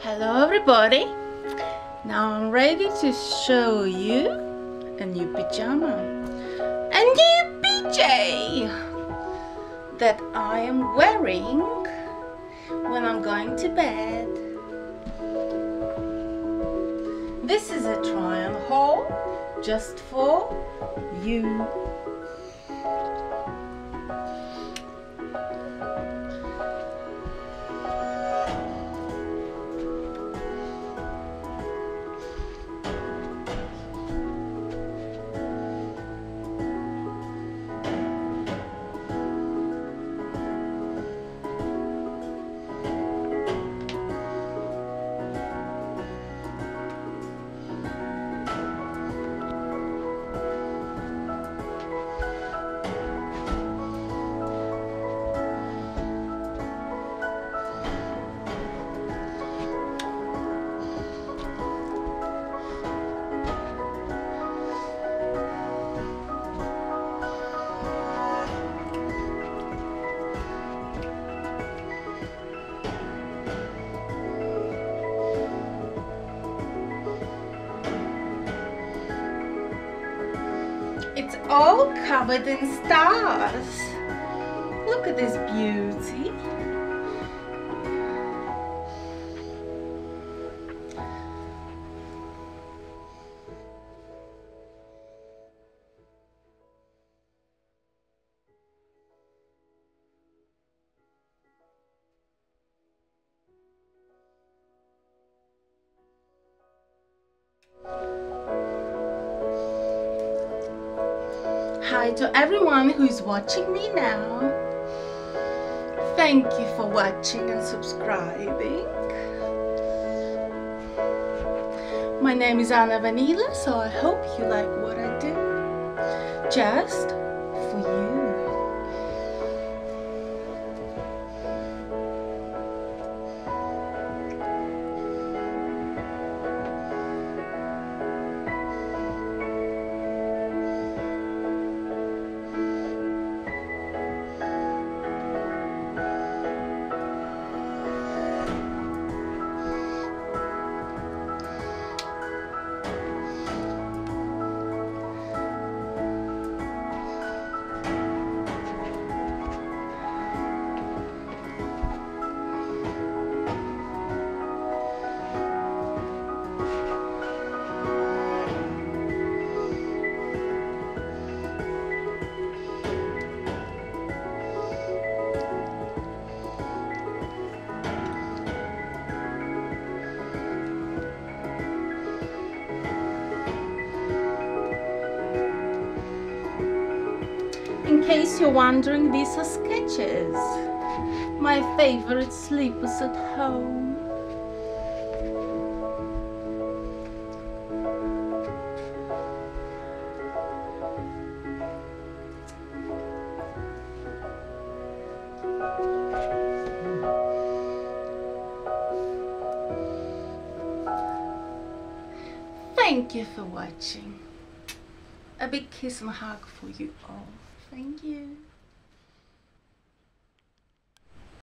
Hello everybody, now I'm ready to show you a new pyjama, a new PJ that I am wearing when I'm going to bed. This is a tryon haul just for you. It's all covered in stars. Look at this beauty. Hi to everyone who's watching me now. Thank you for watching and subscribing. My name is Vanila, so I hope you like what I do. Just for you. In case you're wondering, these are sketches. My favorite sleepers at home. Thank you for watching. A big kiss and hug for you all. Thank you.